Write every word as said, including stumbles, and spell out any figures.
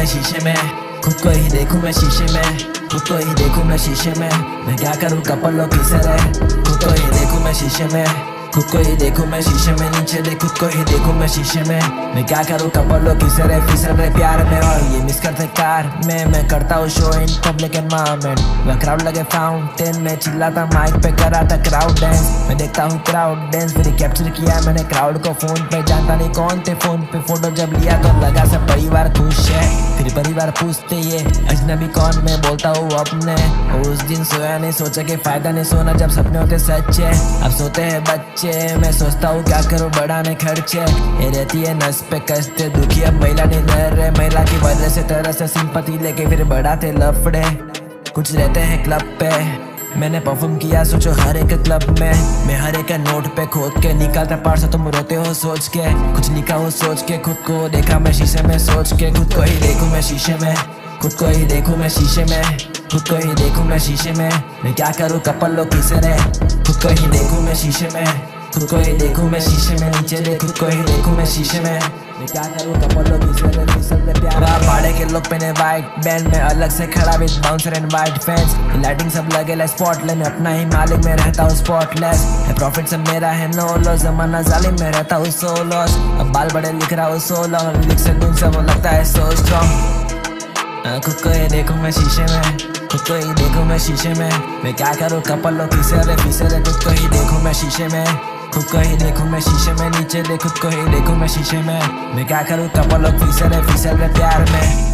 मैं शीशे में, खुद को ही देखूं मैं शीशे में, खुद को ही देखूं मैं शीशे में। मैं क्या करूं कपल लोग किसे रहे, खुद को ही देखूं मैं शीशे में, खुद को ही देखूं मैं शीशे में। नीचे देख खुद को ही देखूं मैं शीशे में। मैं क्या करूं कपल लोग किसे रहे, फिसल रहे प्यार में और ये मिस करते कार में। मैं करता हूँ शो इन पब्लिक एनवायरनमेंट, वह क्राउड लगे फाउंटेन में, चिल्लाता माइक पे करा था क्राउड डांस। मैं देखता हूँ क्राउड डांस फिर कैप्चर किया मैंने क्राउड को फोन पे, जानता नहीं कौन थे फोन पे। फोटो जब लिया तो लगा सब परिवार खुश है, फिर परिवार पूछते ये अजनबी कौन, मैं बोलता हूँ अपने। उस दिन सोया नहीं, सोचा कि फायदा नहीं सोना जब सपने होते सच्चे, अब सोते हैं बच्चे। मैं सोचता हूँ क्या करूँ बढ़ाने खर्चे, ये रहती है नस पे कष्ट दुखी। अब महिला नहीं डर रहे, महिला की वजह से तरह से सिंपति लेके फिर बढ़ाते लफड़े। कुछ रहते हैं क्लब पे, मैंने परफॉर्म किया सोचो हर एक क्लब में। मैं हर एक नोट पे खोद के निकालता पार्स, तुम रोते हो सोच के। कुछ लिखा हो सोच के, खुद को देखा मैं शीशे में सोच के। खुद को ही देखूं मैं शीशे में, खुद को ही देखूं मैं शीशे में, खुद को ही देखूं मैं शीशे में। मैं क्या करूं कपल लोग किसे रहे, खुद को ही देखूं मैं शीशे में, खुद को ही देखूं मैं शीशे में। नीचे देख खुद को ही देखूं मैं शीशे में। मैं क्या करूं कपल लोग किसे रहे, फिसल रहे प्यार। पाड़े के लोग पहने वाइट बैंड में अलग से खड़ा with bouncer and white fans. Lighting सब लगे लाइक स्पॉटलाइट में, अपना ही मालिक में रहता हूँ स्पॉटलेस। है प्रॉफिट सब मेरा है नो लॉस, जमाना जालिम में रहता हूँ सो लॉस। अब बाल बड़े लिख रहा हूँ सो लॉन्ग, लिरिक्स से धुन से वो लगता है सो स्ट्रॉन्ग। खुद को ही देखूं मैं शीशे में, खुद को ही देखूं मैं शीशे में। मैं क्या करूं कपल लोग किसे रहे, फिसल रहे। खुद को ही देखूं मैं शीशे में, खुद को ही देखूं मैं शीशे में। नीचे देख खुद को ही देखूं मैं शीशे में। मैं क्या करूं कपल लोग फिसल रहे, फिसल रहे प्यार में।